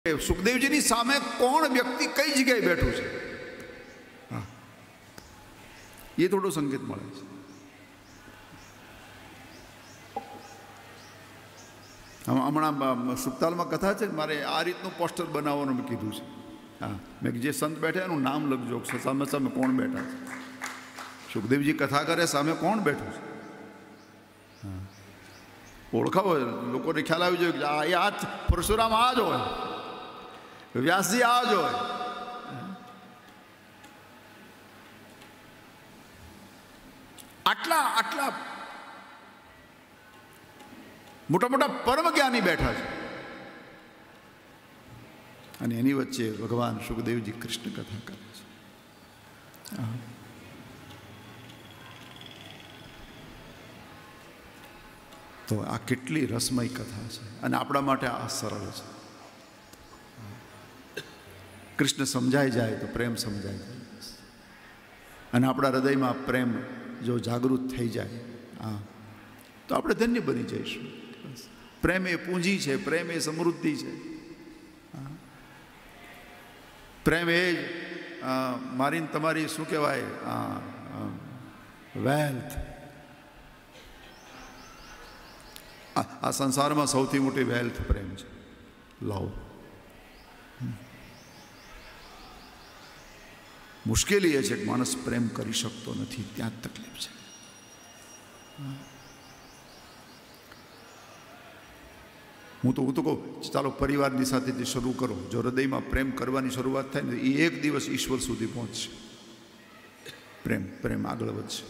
સુખદેવજીની સામે કોણ વ્યક્તિ કઈ જગ્યાએ બેઠું છે, હા, એ થોડો સંકેત મળે છે. હમણાં સુખતાલમાં કથા છે, મારે આ રીતનું પોસ્ટર બનાવવાનું મેં કીધું છે. હા, મેં જે સંત બેઠા એનું નામ લખજો, સામે સામે કોણ બેઠા છે. સુખદેવજી કથા કરે, સામે કોણ બેઠું છે, હા, ઓળખાવો, લોકોને ખ્યાલ આવી જાય કે આ જ પરશુરામ આ જ હોય, વ્યાસજી આ જ હોય. આટલા આટલા મોટા મોટા પરમ જ્ઞાની બેઠા છે, અને એની વચ્ચે ભગવાન સુખદેવજી કૃષ્ણ કથા કરે છે. તો આ કેટલી રસમય કથા છે, અને આપણા માટે આ સરળ છે. કૃષ્ણ સમજાઈ જાય તો પ્રેમ સમજાઈ જાય, અને આપણા હૃદયમાં પ્રેમ જો જાગૃત થઈ જાય, હા, તો આપણે ધન્ય બની જઈશું. પ્રેમ એ પૂંજી છે, પ્રેમ એ સમૃદ્ધિ છે, પ્રેમ એ જ મારી તમારી શું કહેવાય વેલ્થ. આ સંસારમાં સૌથી મોટી વેલ્થ પ્રેમ છે, લવ. મુશ્કેલી એ છે કે માણસ પ્રેમ કરી શકતો નથી, ત્યાં જ તકલીફ છે. હું તો કહું, ચાલો પરિવારની સાથેથી શરૂ કરો. જો હૃદયમાં પ્રેમ કરવાની શરૂઆત થાય ને, એ એક દિવસ ઈશ્વર સુધી પહોંચશે. પ્રેમ આગળ વધશે.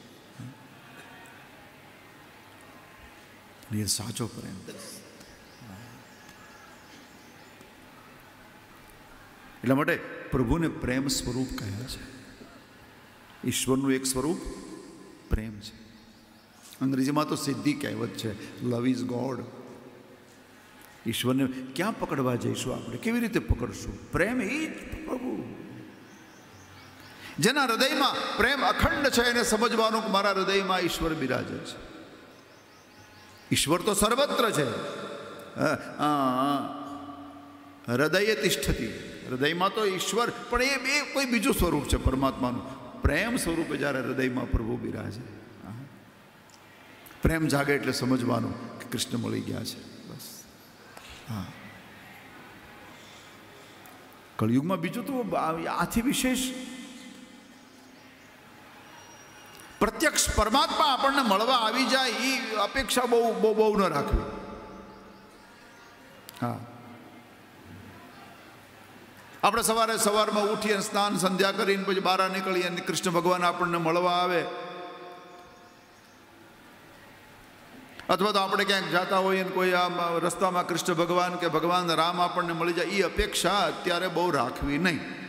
એ સાચો પ્રેમ. એટલા માટે પ્રભુને પ્રેમ સ્વરૂપ કહ્યા છે. ઈશ્વરનું એક સ્વરૂપ પ્રેમ છે. અંગ્રેજીમાં તો સીધી કહેવત છે, લવ ઇઝ ગોડ. ઈશ્વરને ક્યાં પકડવા જઈશું આપણે? કેવી રીતે પકડશું? પ્રેમ એ જ પ્રભુ. જેના હૃદયમાં પ્રેમ અખંડ છે, એને સમજવાનું કે મારા હૃદયમાં ઈશ્વર બિરાજે છે. ઈશ્વર તો સર્વત્ર છે. હૃદયે તિષ્ઠતિ, હૃદયમાં તો ઈશ્વર, પણ એ કોઈ બીજું સ્વરૂપ છે પરમાત્માનું. પ્રેમ સ્વરૂપે જ્યારે હૃદયમાં પ્રભુ બિરાજે, પ્રેમ જાગે એટલે સમજવાનું કે કૃષ્ણ મળી ગયા છે. બસ. હા, કળિયુગમાં બીજું તો આથી વિશેષ પ્રત્યક્ષ પરમાત્મા આપણને મળવા આવી જાય, એ અપેક્ષા બહુ ન રાખવી. હા, આપણે સવારમાં ઉઠીએ, સ્નાન સંધ્યા કરીને પછી બહાર નીકળીએ, અને કૃષ્ણ ભગવાન આપણને મળવા આવે, અથવા તો આપણે ક્યાંક જતા હોઈએ કોઈ રસ્તામાં કૃષ્ણ ભગવાન કે ભગવાન રામ આપણને મળી જાય, એ અપેક્ષા અત્યારે બહુ રાખવી નહીં.